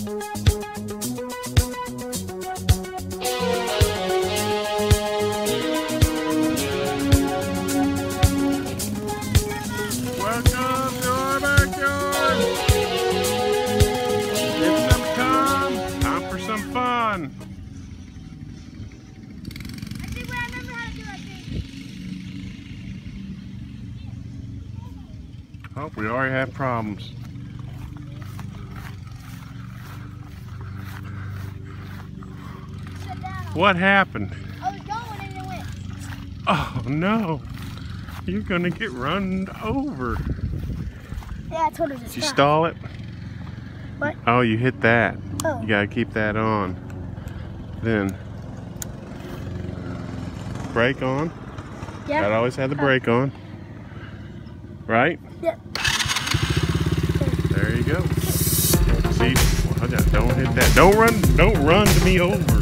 Welcome to our backyard. It's time for some fun. I think I remember how to do it. Oh, we already have problems. What happened? I was going and it went. Oh no, you're gonna get run over. Yeah, I told her to stop. Did you stall it? What? Oh, you hit that. Oh. You gotta keep that on. Then brake on. Yeah. Gotta always have the brake on. Right? Yep. There you go. See, don't hit that. Don't run me over.